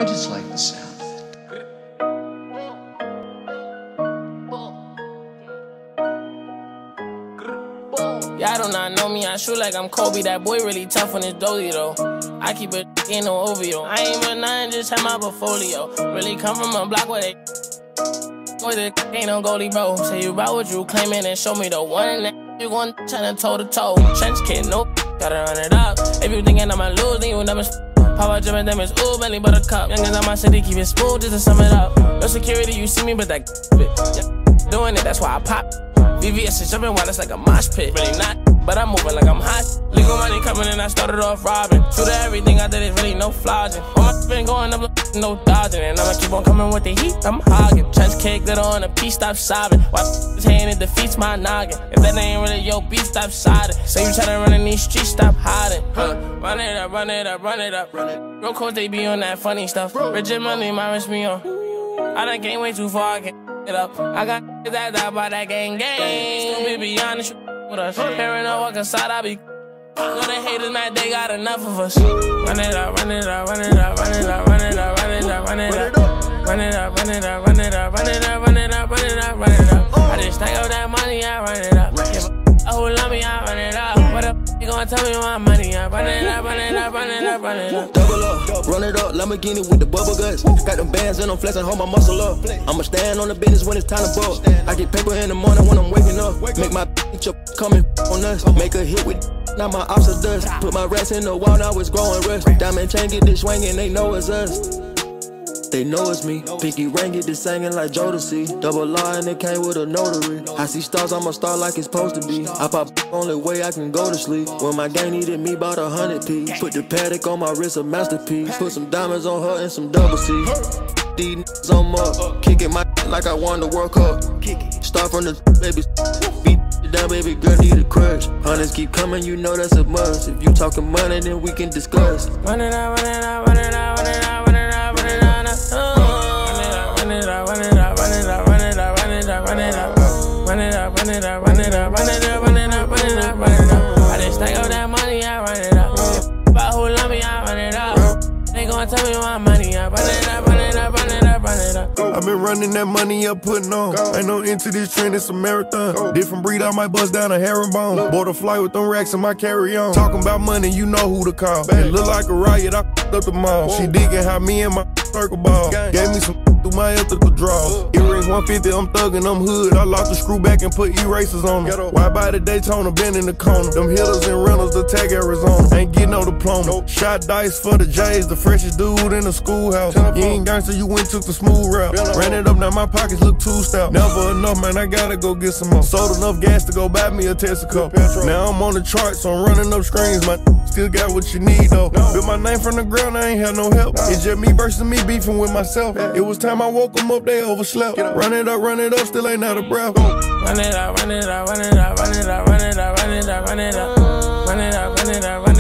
I just like the sound. Y'all do not know me, I shoot like I'm Kobe. That boy really tough on his dolly though. I keep it in no OVO. I ain't with nothing, just have my portfolio. Really come from a block where they where the ain't no goalie, bro. Say you about what you claiming and show me the one that you gon' tryna toe to toe. Trench kid, no, gotta run it up. If you thinking I'ma lose, then you never Papa drippin' them is ooh, Bentley buttercup. Youngins on my city, keep it smooth just to sum it up. No security, you see me, but that bitch. Doing it, that's why I pop. VVS is jumping while it's like a mosh pit. Really not, but I'm moving like I'm hot. Legal money coming in, I started off robbing. True to everything I did, is really no flogging. All my been going up, no dodging. And I'ma keep on coming with the heat, I'm hogging. Trench cake, glitter on a piece, stop sobbing. While his hand, it defeats my noggin. If that ain't really your beef, stop siding. Say you try to run in these streets, stop hiding. Run it up, run it up, run it up. Real course, they be on that funny stuff. Rigid money, my wrist me on. I done came way too far, I can't it up. I got that by that gang. Stupid be honest with us. Hearing no walk inside, I be know the haters mad, they got enough of us. Run it up, run it up, run it up, run it up, run it up, run it up, run it up. Run it up, run it up, run it up, run it up, run it up, run it up, run it up. I just stack up that money, I run it up. Give a who love me, I run it up. What up, you gonna tell me my money? I run it up, run it up, run it up, run it up. Double up, run it up, Lamborghini with the bubble guts. Got them bands and I'm flexing, hold my muscle up. I'ma stand on the business when it's time to ball. I get paper in the morning when I'm waking up. Make my bitch up, coming on us. Make a hit with now my ops are dust. Put my rats in the wall, now it's growing rust. Diamond chain get this swinging, they know it's us. They know it's me. Pinky ring get this singing like Jodeci. Double R and it came with a notary. I see stars, I'm a star like it's supposed to be. I pop only way I can go to sleep. When my gang needed me, bought 100 P. Put the paddock on my wrist, a masterpiece. Put some diamonds on her and some double C. These niggas on up, kicking my like I won the World Cup. Start from the baby, beat down, baby girl need a crush. Hunters keep coming, you know that's a must. If you talking money, then we can discuss. Run it up, run it up, run it up, run it up, run it up, run it up. Run it up, run it up, run it up, run it up, run it up, run it up, run it up, run it up, run it up, run it up, run it up, run it up, run it up. I just stack up that money, I run it up. About who love me, I run it up. They gon' tell me my money, I run it up, run it up, run it up, run it up. I've been running that money up, putting on. Ain't no into this trend, it's a marathon. Different breed, I might bust down a herringbone. Bought a flight with them racks in my carry-on. Talking about money, you know who to call. It look like a riot, I up the mall. She digging how me and my circle ball. Gave me some through my ethical draws. Earrings 150, I'm thuggin', I'm hood. I locked the screw back and put erasers on them. Why by the Daytona, been in the corner. Them hitters and rentals, the tag Arizona. Ain't getting no diploma. Shot dice for the J's, the freshest dude in the schoolhouse. You ain't gangster, you went took the smooth route. Ran it up, now my pockets look too stout. Never enough, man, I gotta go get some more. Sold enough gas to go buy me a Texaco. Now I'm on the charts, so I'm running up screens. My still got what you need though. Built my name from the ground, I ain't had no help. It's just me versus me beefing with myself. It was time I woke them up, they overslept. Run it up, still ain't out of breath. Run it up, run it up, run it up, run it up, run it up, run it up, run it up, run it up, run it up, run it up.